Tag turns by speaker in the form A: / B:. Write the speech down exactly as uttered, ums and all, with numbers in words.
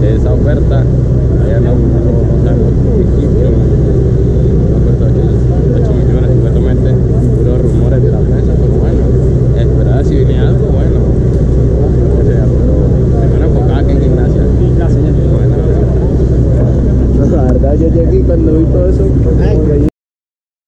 A: de esa oferta. Allá no, no, no sabemos equipo, no acuerdo de ocho millones supuestamente, puros rumores de la prensa, pero bueno, esperar si viene algo bueno, o sea, pero primero enfocada que en gimnasia.
B: Gracias,
A: Bueno,
B: la verdad yo llegué y cuando vi todo eso, ay,